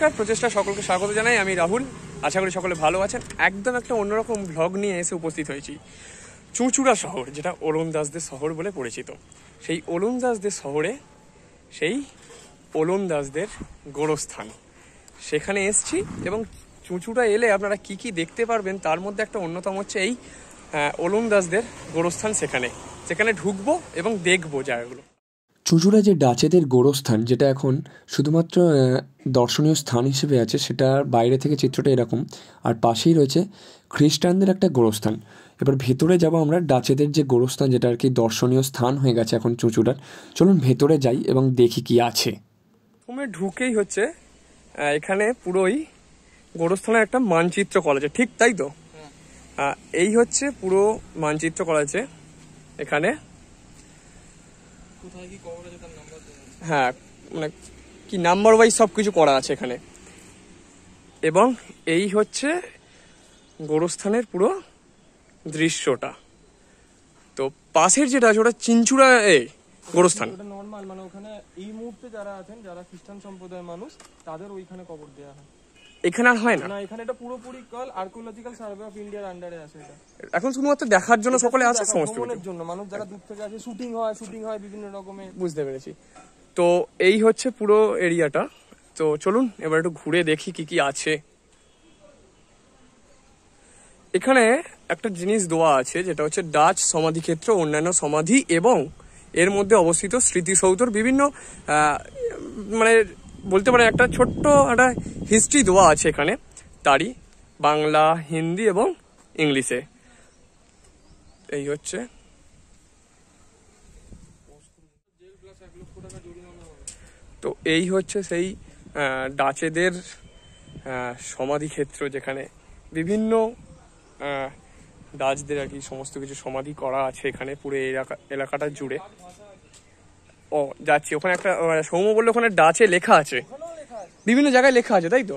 নমস্কার, প্রচেষ্টা সকলকে স্বাগত জানাই। আমি রাহুল, আশা করি সকলে ভালো আছেন। একদম একটা অন্যরকম ভ্লগ নিয়ে এসে উপস্থিত হয়েছি চুঁচুড়া শহর, যেটা ওলন্দাজদের শহর বলে পরিচিত। সেই ওলন্দাজদের শহরে সেই ওলন্দাজদের গোরস্থান, সেখানে এসছি। এবং চুঁচুড়া এলে আপনারা কি কি দেখতে পারবেন তার মধ্যে একটা অন্যতম হচ্ছে এই ওলন্দাজদের গোরস্থান। সেখানে ঢুকবো এবং দেখবো জায়গাগুলো। চুঁচুড়া যে ডাচেদের গোরস্থান, যেটা এখন শুধুমাত্র দর্শনীয় স্থান হিসেবে আছে, সেটা বাইরে থেকে চিত্রটা এরকম। আর পাশেই রয়েছে খ্রিস্টানদের একটা গোরস্থান। এবার ভেতরে যাব আমরা ডাচেদের যে গোরস্থান, যেটা আর কি দর্শনীয় স্থান হয়ে গেছে এখন চুঁচুড়ার। চলুন ভেতরে যাই এবং দেখি কি আছে। প্রথমে ঢুকেই হচ্ছে এখানে পুরোই গোরস্থানের একটা মানচিত্র করা আছে, ঠিক তাই তো? এই হচ্ছে পুরো মানচিত্র করা আছে এখানে। হ্যাঁ, মানে কি নাম্বার ওয়াইজ সব কিছু করা আছে এখানে। এবং এই হচ্ছে গোরস্থানের পুরো দৃশ্যটা। তো পাশের যেটা আছে ওটা চিনচুড়া গোরস্থান। ওটা নরমাল, মানে ওখানে এই মুহূর্তে যারা আছেন, যারা খ্রিস্টান সম্প্রদায়ের মানুষ, তাদের ওইখানে কবর দেওয়া হয়। এখানে আর হয় না, এখানে এটা পুরোপুরি আর্কিওলজিক্যাল সার্ভে অফ ইন্ডিয়ার আন্ডারে আছে। এটা এখন শুধুমাত্র দেখার জন্য সকলে আসে, সমস্ত ভ্রমণের জন্য মানুষ যারা দূর থেকে আসে, শুটিং হয় বিভিন্ন রকমের। বুঝতে পেরেছি। তো এই হচ্ছে পুরো এরিয়াটা। তো চলুন এবার একটু ঘুরে দেখি কি কি আছে এখানে। একটা জিনিস দেওয়া আছে, যেটা হচ্ছে ডাচ সমাধিক্ষেত্র, অন্যান্য সমাধি এবং এর মধ্যে অবস্থিত স্মৃতিসৌধর বিভিন্ন মানে বলতে পারেন একটা ছোট্ট একটা হিস্ট্রি দেওয়া আছে এখানে, তারই বাংলা, হিন্দি এবং ইংলিশে। এই হচ্ছে তো এই হচ্ছে সেই ডাচেদের সমাধিক্ষেত্র, যেখানে বিভিন্ন ডাচদের আর কি সমস্ত কিছু সমাধি করা আছে এখানে পুরো এলাকাটা জুড়ে। ও যাচ্ছি ওখানে, একটা সৌম্য বললে ওখানে ডাচে লেখা আছে, বিভিন্ন জায়গায় লেখা আছে, তাই তো?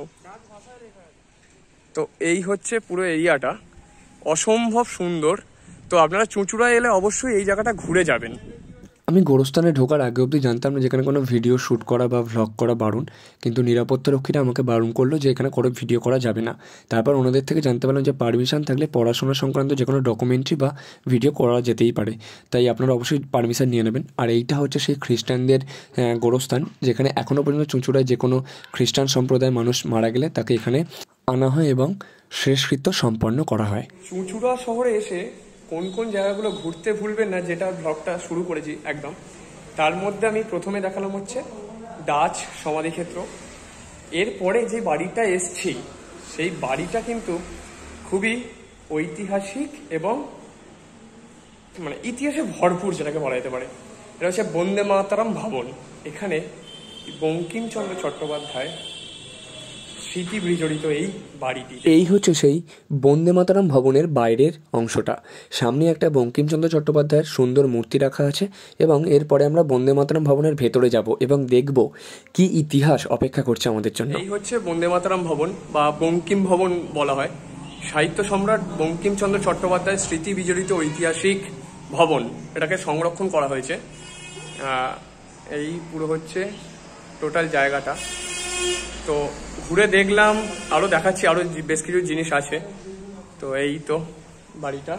তো এই হচ্ছে পুরো এরিয়াটা, অসম্ভব সুন্দর। তো আপনারা চুঁচুড়া এলে অবশ্যই এই জায়গাটা ঘুরে যাবেন। আমি গোরস্থানে ঢোকার আগে অবধি জানতাম না যেখানে কোনো ভিডিও শ্যুট করা বা ভ্লগ করা বারণ, কিন্তু নিরাপত্তারক্ষীরা আমাকে বারণ করলো যে এখানে কোনো ভিডিও করা যাবে না। তারপর ওনাদের থেকে জানতে পারলাম যে পারমিশন থাকলে পড়াশোনা সংক্রান্ত যে কোনো ডকুমেন্টারি বা ভিডিও করা যেতেই পারে, তাই আপনারা অবশ্যই পারমিশন নিয়ে নেবেন। আর এইটা হচ্ছে সেই খ্রিস্টানদের গোরস্থান, যেখানে এখনও পর্যন্ত চুঁচুড়ায় যে কোনো খ্রিস্টান সম্প্রদায়ের মানুষ মারা গেলে তাকে এখানে আনা হয় এবং শেষকৃত্য সম্পন্ন করা হয়। চুঁচুড়া শহরে এসে কোন কোন জায়গাগুলো ঘুরতে ভুলবেন না, যেটা ব্লগটা শুরু করেছি একদম, তার মধ্যে আমি প্রথমে দেখালাম হচ্ছে ডাচ সমাধিক্ষেত্র। এরপরে যে বাড়িটা এসছি, সেই বাড়িটা কিন্তু খুবই ঐতিহাসিক এবং মানে ইতিহাসে ভরপুর, যেটাকে বলা যেতে পারে। এটা হচ্ছে বন্দে মাতরম ভবন। এখানে বঙ্কিমচন্দ্র চট্টোপাধ্যায় স্মৃতি বিজড়িত এই বাড়িটি। এই হচ্ছে সেই বন্দে মাতরম ভবনের বাইরের অংশটা। সামনে একটা বঙ্কিমচন্দ্র চট্টোপাধ্যায়ের সুন্দর মূর্তি রাখা আছে এবং এরপরে আমরা বন্দে মাতরম ভবনের ভেতরে যাব এবং দেখব কি ইতিহাস অপেক্ষা করছে আমাদের জন্য। এই হচ্ছে বন্দে মাতরম ভবন বা বঙ্কিম ভবন বলা হয়। সাহিত্য সম্রাট বঙ্কিমচন্দ্র চট্টোপাধ্যায়ের স্মৃতি বিজড়িত ঐতিহাসিক ভবন, এটাকে সংরক্ষণ করা হয়েছে। এই পুরো হচ্ছে টোটাল জায়গাটা। তো ঘুরে দেখলাম, আরও দেখাচ্ছি, আরও বেশ কিছু জিনিস আছে। তো এই তো বাড়িটা।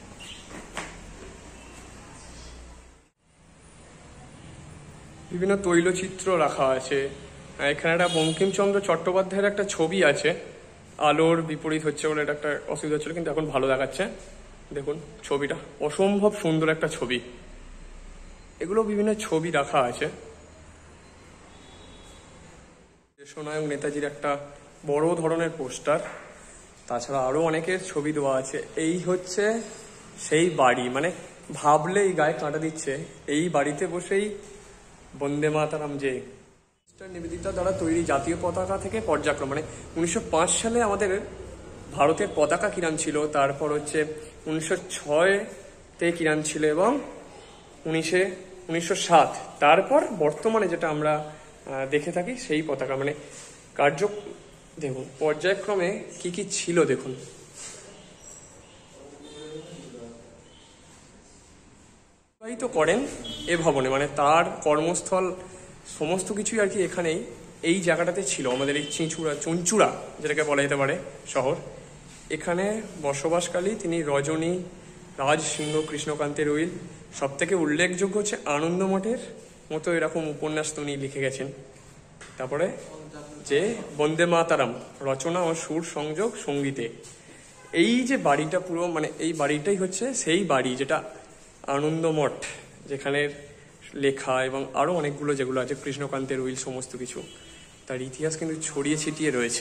বিভিন্ন তৈলচিত্র রাখা আছে। এখানে একটা বঙ্কিমচন্দ্র চট্টোপাধ্যায়ের একটা ছবি আছে। আলোর বিপরীত হচ্ছে বলে এটা একটা অসুবিধা হচ্ছিল, কিন্তু এখন ভালো দেখাচ্ছে। দেখুন ছবিটা, অসম্ভব সুন্দর একটা ছবি। এগুলো বিভিন্ন ছবি রাখা আছে। দেশনায়ক নেতাজির একটা বড় ধরনের পোস্টার, তাছাড়া আরো অনেকের ছবি দেওয়া আছে। এই হচ্ছে সেই বাড়ি, মানে ভাবলেই গায়ে কাঁটা দিচ্ছে। এই বাড়িতে বসেই বন্দে মাতরম যে নিবেদিতা দ্বারা তৈরি জাতীয় পতাকা থেকে পর্যায়ক্রম, মানে 1905 সালে আমাদের ভারতের পতাকা কিরাম ছিল, তারপর হচ্ছে 1906-তে কিরাম ছিল এবং 1907, তারপর বর্তমানে যেটা আমরা দেখে থাকি সেই পতাকা, মানে দেখুন পর্যায়ক্রমে কি কি ছিল দেখুন। করেন এ ভবনে, মানে তার কর্মস্থল সমস্ত কিছুই আর কি এখানেই এই জায়গাটাতে ছিল আমাদের এই চুঁচুড়া যেটাকে বলা যেতে পারে শহর। এখানে বসবাসকালী তিনি রজনী, রাজ সিংহ, কৃষ্ণকান্তের উইল, সব থেকে উল্লেখযোগ্য হচ্ছে আনন্দমঠের মতো এরকম উপন্যাস উনি লিখে গেছেন। তারপরে যে বন্দে মাতারাম রচনা ও সুর সংযোগ সঙ্গীতে, এই যে বাড়িটা পুরো মানে এই বাড়িটাই হচ্ছে সেই বাড়ি যেটা আনন্দমঠ, যেখানে লেখা এবং আরো অনেকগুলো যেগুলো আছে কৃষ্ণকান্তের উইল সমস্ত কিছু, তার ইতিহাস কিন্তু ছড়িয়ে ছিটিয়ে রয়েছে।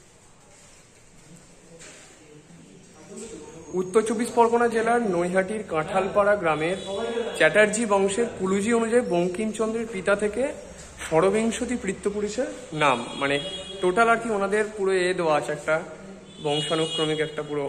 উত্তর চব্বিশ পরগনা জেলার নৈহাটির কাঁঠালপাড়া গ্রামের চ্যাটার্জি বংশের কুলুজি অনুযায়ী বঙ্কিমচন্দ্রের পিতা থেকে ষড়বিংশতি পৃত্তপুরুষের নাম, মানে টোটাল আর কি ওনাদের পুরো দেওয়া আছে একটা বংশানুক্রমিক একটা পুরো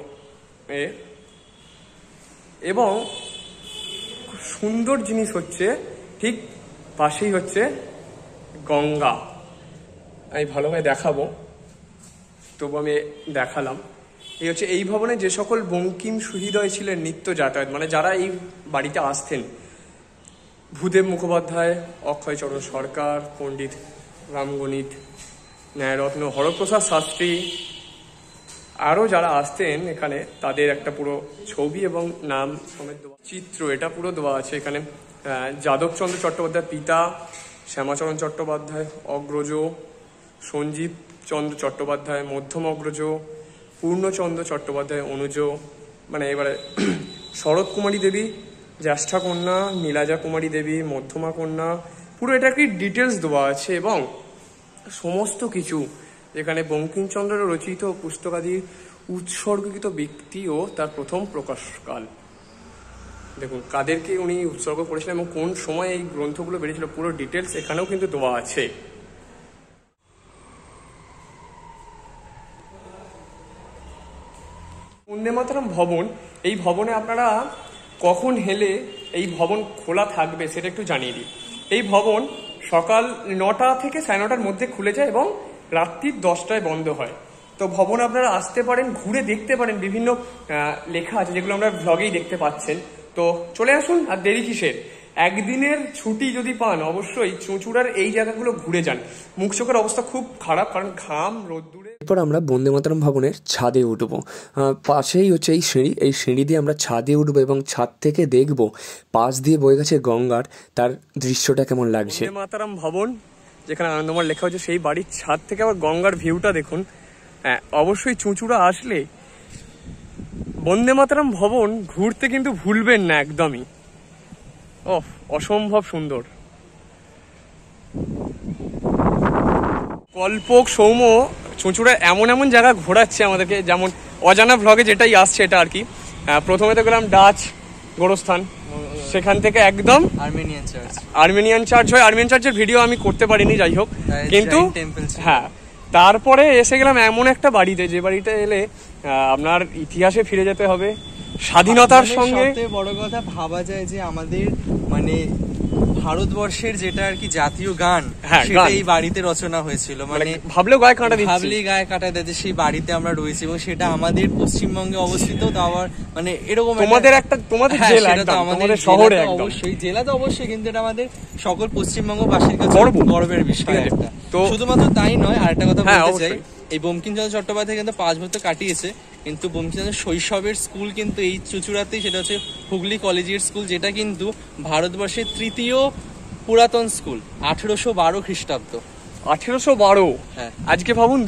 এবং সুন্দর জিনিস হচ্ছে ঠিক পাশেই হচ্ছে গঙ্গা। আমি ভালোভাবে দেখাবো, তবু আমি দেখালাম। এই হচ্ছে এই ভবনে যে সকল বঙ্কিম সুহৃদয় ছিলেন নিত্য যাতায়াত, মানে যারা এই বাড়িতে আসতেন, ভূদেব মুখোপাধ্যায়, অক্ষয়চরণ সরকার, পণ্ডিত রামগণিত, ন্যায়রত্ন, হরপ্রসাদ শাস্ত্রী, আরও যারা আসতেন এখানে তাদের একটা পুরো ছবি এবং নাম সমেত দেওয়া চিত্র, এটা পুরো দেওয়া আছে এখানে। যাদবচন্দ্র চট্টোপাধ্যায় পিতা, শ্যামাচরণ চট্টোপাধ্যায় অগ্রজ, সঞ্জীব চন্দ্র চট্টোপাধ্যায় মধ্যম অগ্রজ, পূর্ণচন্দ্র চট্টোপাধ্যায় অনুজ, মানে এবারে শরৎ কুমারী দেবী জ্যেষ্ঠা কন্যা, নীলাজা কুমারী দেবী মধ্যমা কন্যা, পুরো এটা কি ডিটেলস দেওয়া আছে। এবং সমস্ত কিছু যেখানে বঙ্কিমচন্দ্রের রচিত পুস্তকাদির উৎসর্গিত ব্যক্তি ও তার প্রথম প্রকাশকাল, দেখুন কাদেরকে উনি উৎসর্গ করেছিলেন এবং কোন সময় এই গ্রন্থগুলো বেরিয়েছিল, পুরো ডিটেলস এখানেও কিন্তু দেওয়া আছে। বন্দে মাতরম ভবন, এই ভবনে আপনারা কখন হেলে এই ভবন খোলা থাকবে সেটা একটু জানিয়ে দিই। এই ভবন সকাল 9টা থেকে 9:30-র মধ্যে খুলে যায় এবং রাত্রি 10টায় বন্ধ হয়। তো ভবন আপনারা আসতে পারেন, ঘুরে দেখতে পারেন, বিভিন্ন লেখা আছে যেগুলো আমরা ভ্লগেই দেখতে পাচ্ছেন। তো চলে আসুন, আর দেরি কিসের, একদিনের ছুটি যদি পান অবশ্যই চুঁচুড়ার এই জায়গাগুলো ঘুরে যান। মুখ চোখের অবস্থা খুব খারাপ, কারণ ঘাম রোদ্দুরে। এরপর আমরা বন্দে মাতরম ভবনের ছাদে উঠবো। পাশেই হচ্ছে এই সিঁড়ি দিয়ে আমরা ছাদে উঠবো এবং ছাদ থেকে দেখব পাশ দিয়ে বয়ে গেছে গঙ্গার, তার দৃশ্যটা কেমন লাগছে। বন্দে মাতরম ভবন যেখানে আনন্দমঠ লেখা হচ্ছে, সেই বাড়ির ছাদ থেকে আবার গঙ্গার ভিউটা দেখুন। হ্যাঁ, অবশ্যই চুঁচুড়া আসলে বন্দে মাতরম ভবন ঘুরতে কিন্তু ভুলবেন না একদমই। অসম্ভব সুন্দর। কল্পক, সৌম্য চুঁচুড়া এমন এমন জায়গা ঘোরাচ্ছে আমাদেরকে, যেমন অজানা ভ্লগে যেটাই আসছে এটা আর কি। প্রথমে তো গেলাম ডাচ গোরস্থান, সেখান থেকে একদম আর্মেনিয়ান চার্চ হয়। আর্মেনিয়ান চার্চের ভিডিও আমি করতে পারিনি, যাই হোক, কিন্তু হ্যাঁ তারপরে এসে গেলাম এমন একটা বাড়িতে, যে বাড়িতে এলে আপনার ইতিহাসে ফিরে যেতে হবে, স্বাধীনতার সঙ্গে। সবথেকে বড় কথা ভাবা যায় যে আমাদের মানে ভারতবর্ষের যেটা আর কি জাতীয় গান, সেটা এই বাড়িতে রচনা হয়েছিল। মানে ভাবলেও গায়ে কাঁটা দিচ্ছে, ভাবলেই গায়ে কাঁটা দিচ্ছে। সেই বাড়িতে আমরা রয়েছি এবং সেটা আমাদের পশ্চিমবঙ্গে অবস্থিত। তো আবার মানে এরকম তোমাদের জেলা একদম, আমাদের শহরে একদম, অবশ্যই জেলা তো অবশ্যই, কিন্তু এটা আমাদের সকল পশ্চিমবঙ্গবাসীর কাছে গর্বের বিষয় একটা। তো শুধুমাত্র তাই নয়, আরেকটা কথা বলতে চাই, এই বঙ্কিমচন্দ্র চট্টোপাধ্যায় কিন্তু 5 বছর কাটিয়েছে, কিন্তু বঙ্কিমচন্দ্রের শৈশবের স্কুল কিন্তু এই চুঁচুড়াতেই, সেটা হচ্ছে হুগলি কলেজিয়েট স্কুল, যেটা কিন্তু ভারতবর্ষের 3য় পুরাতন স্কুল, 1812 খ্রিস্টাব্দ। 1812? হ্যাঁ। আজকে ভাবুন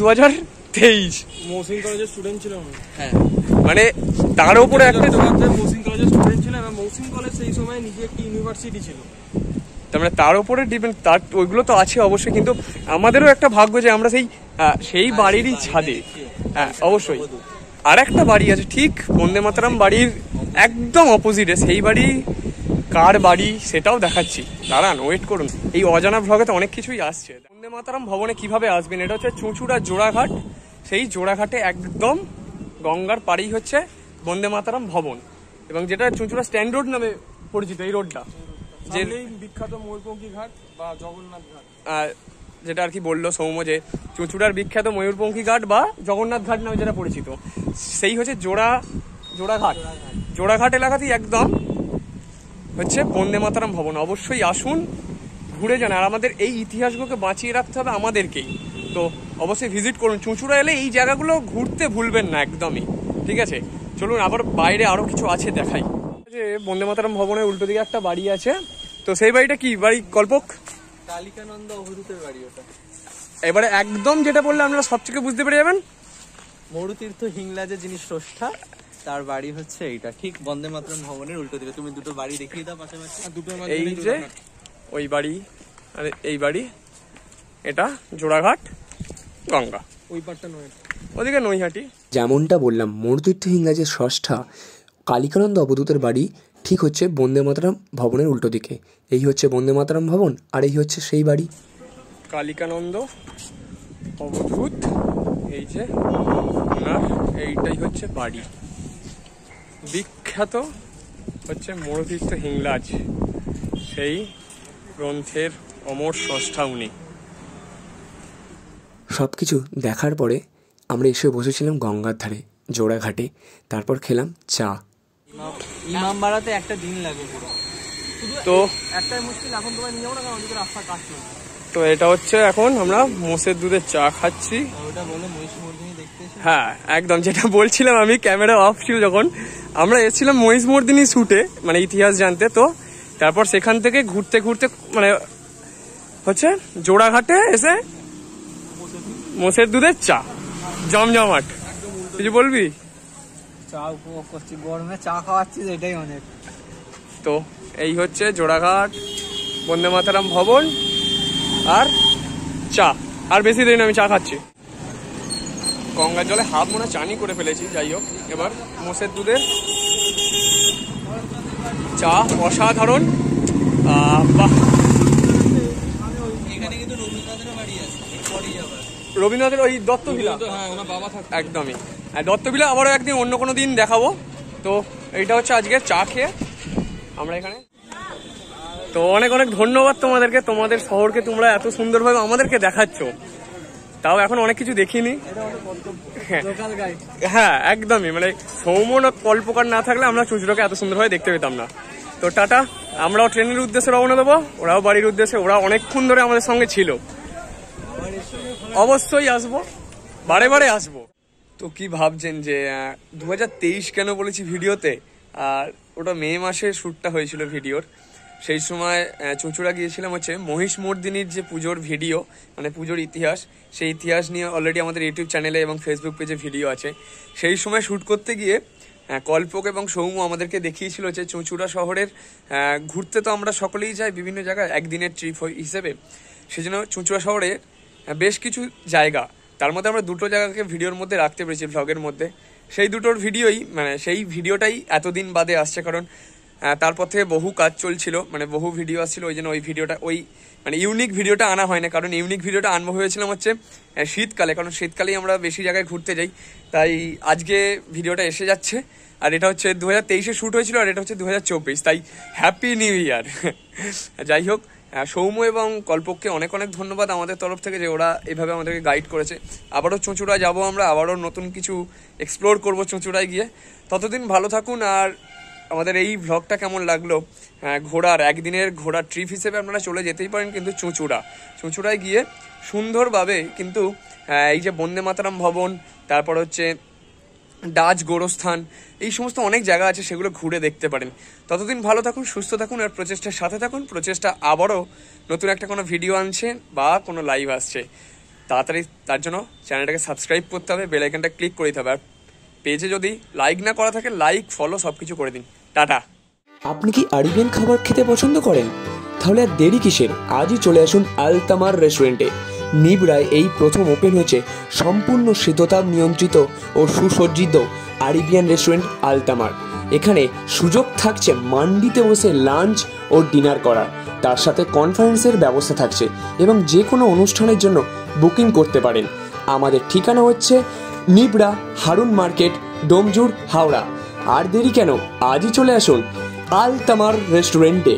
2023। মহসিন কলেজের স্টুডেন্ট ছিল। হ্যাঁ, মানে তার উপরে একটা মহসিন কলেজের স্টুডেন্ট ছিল এবং মহসিন কলেজ সেই সময় নিজে একটি ইউনিভার্সিটি ছিল। তার মানে তার উপরে ডিপেন্ড, তার ওইগুলো তো আছে অবশ্যই, কিন্তু আমাদেরও একটা ভাগ্য যে আমরা সেই বাড়িরই ছাদে। হ্যাঁ অবশ্যই। আর একটা বাড়ি আছে ঠিক বন্দে মাতরম বাড়ির একদম অপোজিটে, সেই বাড়ি কার বাড়ি সেটাও দেখাচ্ছি, দাঁড়ান ওয়েট করুন। এই অজানা ভ্লগে তো অনেক কিছুই আসছে। বন্দে মাতরম ভবনে কিভাবে আসবেন, এটা হচ্ছে চুঁচুড়া জোড়াঘাট, সেই জোড়াঘাটে একদম গঙ্গার পাড়েই হচ্ছে বন্দে মাতরম ভবন, এবং যেটা চুঁচুড়া স্ট্যান্ড রোড নামে পরিচিত এই রোডটা, যে বিখ্যাত ময়ূরপঙ্খী ঘাট বা জগন্নাথ ঘাট, যেটা আর কি বললো সৌম্য, যে চুঁচুড়ার বিখ্যাত ময়ূরপঙ্খী ঘাট বা জগন্নাথ ঘাট নামে যেটা পরিচিত, সেই হচ্ছে জোড়াঘাট। জোড়াঘাট এলাকাতেই একদম হচ্ছে বন্দে মাতরম ভবন। অবশ্যই আসুন, ঘুরে যান, আর আমাদের এই ইতিহাসগুলোকে বাঁচিয়ে রাখতে হবে আমাদেরকেই। তো অবশ্যই ভিজিট করুন। চুঁচুড়া এলে এই জায়গাগুলো ঘুরতে ভুলবেন না একদমই, ঠিক আছে? চলুন আবার বাইরে আরও কিছু আছে দেখাই। যে বন্দে মাতরম ভবনের উল্টো দিকে একটা বাড়ি আছে, তো সেই বাড়িটা কি বাড়ি কল্পক? কালিকানন্দ অবধূতের বাড়ি ওটা। এবারে একদম যেটা বললে আপনারা সব থেকে বুঝতে পেরে যাবেন। মরুতীর্থ হিংলাজের যিনি স্রষ্টা তার বাড়ি হচ্ছে এইটা, ঠিক বন্দে মাতরম ভবনের উল্টো দিকে। তুমি দুটো বাড়ি দেখিয়ে দাও পাশাপাশি। এই যে ওই বাড়ি আর এই বাড়ি, এটা জোড়াঘাট গঙ্গা, ওই পারটা নয়, ওদিকে নৈহাটি। যেমনটা বললাম, মরুতীর্থ হিংলাজের স্রষ্টা কালিকানন্দ অবধূতের বাড়ি ঠিক হচ্ছে বন্দে মাতরম ভবনের উল্টো দিকে। এই হচ্ছে বন্দে মাতরম ভবন, আর এই হচ্ছে সেই বাড়ি কালিকানন্দ অবধূত। এই যে ওনার এইটাই হচ্ছে বাড়ি। বিখ্যাত হচ্ছে মরুতীর্থ হিংলাজ, সেই গ্রন্থের অমর স্রষ্টা উনি। সব কিছু দেখার পরে আমরা এসে বসেছিলাম গঙ্গার ধারে জোড়াঘাটে। তারপর খেলাম চা। ইমামবাড়াতে একটা দিন লাগে পুরো। তো একটাই মুশকিল, এখন তোমায় নিয়ে যাবো না, কারণ ওদিকে রাস্তা কাজ চলছে। তো এটা হচ্ছে এখন আমরা মোষের দুধের চা খাচ্ছি। ওটা বলে মহিষমর্দিনী দেখতে এসে। হ্যাঁ একদম, যেটা বলছিলাম আমি, ক্যামেরা অফ ছিল যখন আমরা এসেছিলাম মহিষমর্দিনী শুটে, মানে ইতিহাস জানতে। তো তারপর সেখান থেকে ঘুরতে ঘুরতে মানে হচ্ছে জোড়াঘাটে এসে মোষের দুধের চা জমজমাট। কিছু বলবি? চা উপভোগ করছি, গরমে চা খাওয়াচ্ছিস, এটাই অনেক। তো এই হচ্ছে জোড়াঘাট বন্দে মাতরম ভবন আর চা। আর বেশি দেরি না, আমি চা খাচ্ছি। গঙ্গার জলে হাফ মনে চানি করে ফেলেছি। যাই হোক, এবার মোষের দুধের চা অসাধারণ। বাহ, এখানে কিন্তু রবীন্দ্রনাথের বাড়ি আছে, পরেই আবার রবীন্দ্রনাথের ওই দত্ত ভিলা। হ্যাঁ, ওনার বাবা থাকে একদমই, দত্ত ভিলা আবারও একদিন অন্য কোনো দিন দেখাবো। তো এইটা হচ্ছে আজকে চা খেয়ে আমরা এখানে। তো অনেক অনেক ধন্যবাদ তোমাদেরকে, তোমাদের শহরকে তোমরা এত সুন্দরভাবে আমাদেরকে দেখাচ্ছ। তাও এখন অনেক কিছু দেখিনি। হ্যাঁ একদমই, মানে সৌমন কল্পকার না থাকলে আমরা চুঁচুড়াকে এত সুন্দরভাবে দেখতে পেতাম না। তো টাটা, আমরাও ট্রেনের উদ্দেশ্যে রওনা দেবো, ওরাও বাড়ির উদ্দেশ্যে। ওরা অনেকক্ষণ ধরে আমাদের সঙ্গে ছিল, অবশ্যই আসবো, বারে বারে আসবো। তো কি ভাবছেন যে 2023 কেন বলেছি ভিডিওতে? আর ওটা মে মাসে শ্যুটটা হয়েছিল ভিডিওর। সেই সময় চুঁচুড়া গিয়েছিলাম হচ্ছে মহিষমর্দিনীর যে পুজোর ভিডিও, মানে পুজোর ইতিহাস, সেই ইতিহাস নিয়ে অলরেডি আমাদের ইউটিউব চ্যানেলে এবং ফেসবুক পেজে ভিডিও আছে। সেই সময় শ্যুট করতে গিয়ে কল্পক এবং সৌম্য আমাদেরকে দেখিয়েছিল যে চুঁচুড়া শহরের ঘুরতে তো আমরা সকলেই যাই বিভিন্ন জায়গায় একদিনের ট্রিপ হিসেবে। সেজন্য চুঁচুড়া শহরে বেশ কিছু জায়গা, তার মধ্যে আমরা দুটো জায়গাকে ভিডিওর মধ্যে রাখতে পেরেছি, ভ্লগের মধ্যে। সেই দুটোর ভিডিওই, মানে সেই ভিডিওটাই এতদিন বাদে আসছে, কারণ তারপর থেকে বহু কাজ চলছিল, মানে বহু ভিডিও আসছিল। ওই জন্য ওই ভিডিওটা, ওই মানে ইউনিক ভিডিওটা আনা হয় না। কারণ ইউনিক ভিডিওটা আনবো হয়েছিলাম হচ্ছে শীতকালে, কারণ শীতকালেই আমরা বেশি জায়গায় ঘুরতে যাই। তাই আজকে ভিডিওটা এসে যাচ্ছে। আর এটা হচ্ছে 2023-এ শ্যুট হয়েছিল, আর এটা হচ্ছে 2024। তাই হ্যাপি নিউ ইয়ার। যাই হোক, সৌম্য এবং কল্পককে অনেক অনেক ধন্যবাদ আমাদের তরফ থেকে, যে ওরা এভাবে আমাদেরকে গাইড করেছে। আবারও চুঁচুড়া যাবো আমরা, আবারও নতুন কিছু এক্সপ্লোর করবো চুঁচুড়ায় গিয়ে। ততদিন ভালো থাকুন। আর আমাদের এই ভ্লগটা কেমন লাগলো, ঘোড়ার একদিনের ঘোড়ার ট্রিপ হিসেবে আপনারা চলে যেতেই পারেন কিন্তু চুঁচুড়ায় গিয়ে সুন্দরভাবে কিন্তু এই যে বন্দে মাতরম ভবন, তারপর হচ্ছে ডাচ গোরস্থান, এই সমস্ত অনেক জায়গা আছে, সেগুলো ঘুরে দেখতে পারেন। ততদিন ভালো থাকুন, সুস্থ থাকুন, আর প্রচেষ্টার সাথে থাকুন। প্রচেষ্টা আবারও নতুন একটা কোনো ভিডিও আনছে বা কোনো লাইভ আসছে তাড়াতাড়ি, তার জন্য চ্যানেলটাকে সাবস্ক্রাইব করতে হবে, বেল আইকনটা ক্লিক করে দিতে হবে। আর পেজে যদি লাইক না করা থাকে, লাইক ফলো সব কিছু করে দিন। টাটা। আপনি কি আরবিয়ান খাবার খেতে পছন্দ করেন? তাহলে আর দেরি কিসের? আজই চলে আসুন আলতামার রেস্টুরেন্টে। নিবড়ায় এই প্রথম ওপেন হয়েছে সম্পূর্ণ শীততাপ নিয়ন্ত্রিত ও সুসজ্জিত আরবিয়ান রেস্টুরেন্ট আলতামার। এখানে সুযোগ থাকছে মান্ডিতে বসে লাঞ্চ ও ডিনার করার, তার সাথে কনফারেন্সের ব্যবস্থা থাকছে এবং যে কোনো অনুষ্ঠানের জন্য বুকিং করতে পারেন। আমাদের ঠিকানা হচ্ছে নিবড়া হারুন মার্কেট, ডোমজুড়, হাওড়া। আর দেরি কেন, আজই চলে আসুন আলতামার রেস্টুরেন্টে।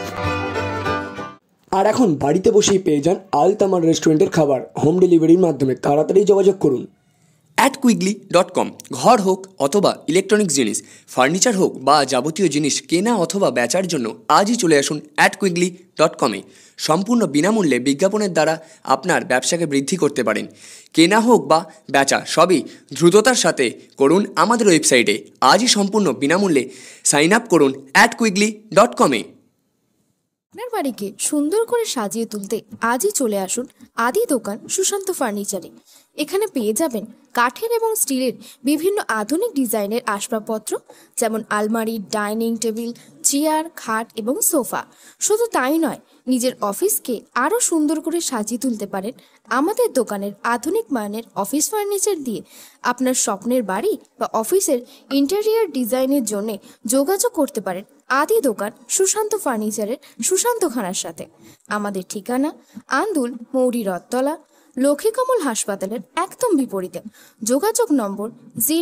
আর এখন বাড়িতে বসেই পেয়ে যান আলতামার রেস্টুরেন্টের খাবার হোম ডেলিভারির মাধ্যমে। তাড়াতাড়ি যোগাযোগ করুন। @quickly.com। ঘর হোক অথবা ইলেকট্রনিক্স জিনিস, ফার্নিচার হোক বা যাবতীয় জিনিস কেনা অথবা বেচার জন্য আজই চলে আসুন @quickly.com-এ। সম্পূর্ণ বিনামূল্যে বিজ্ঞাপনের দ্বারা আপনার ব্যবসাকে বৃদ্ধি করতে পারেন। কেনা হোক বা বেচা সবই দ্রুততার সাথে করুন আমাদের ওয়েবসাইটে। আজই সম্পূর্ণ বিনামূল্যে সাইন আপ করুন @quickly.com-এ। আপনার বাড়িকে সুন্দর করে সাজিয়ে তুলতে আজই চলে আসুন আদি দোকান সুশান্ত ফার্নিচারে। এখানে পেয়ে যাবেন কাঠের এবং স্টিলের বিভিন্ন আধুনিক ডিজাইনের আসবাবপত্র, যেমন আলমারি, ডাইনিং টেবিল, চেয়ার, খাট এবং সোফা। শুধু তাই নয়, নিজের অফিসকে আরও সুন্দর করে সাজিয়ে তুলতে পারেন আমাদের দোকানের আধুনিক মানের অফিস ফার্নিচার দিয়ে। আপনার স্বপ্নের বাড়ি বা অফিসের ইন্টেরিয়ার ডিজাইনের জন্য যোগাযোগ করতে পারেন আদি দোকান সুশান্ত ফার্নিচারের সুশান্তখানার সাথে। আমাদের ঠিকানা আন্দুল, মৌরি রথতলা, লক্ষ্মীকমল হাসপাতালের একদম বিপরীতে। যোগাযোগ নম্বর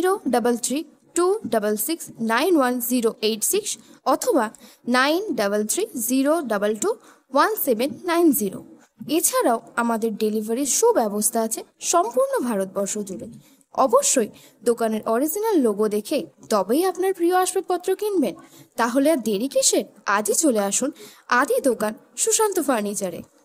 03326691086 অথবা 9330221790। এছাড়াও আমাদের ডেলিভারির সুব্যবস্থা আছে সম্পূর্ণ ভারতবর্ষ জুড়ে। অবশ্যই দোকানের অরিজিনাল লোগো দেখে তবেই আপনার প্রিয় আসবাবপত্র কিনবেন। তাহলে আর দেরি কিসের? আজই চলে আসুন আদি দোকান সুশান্ত ফার্নিচারে।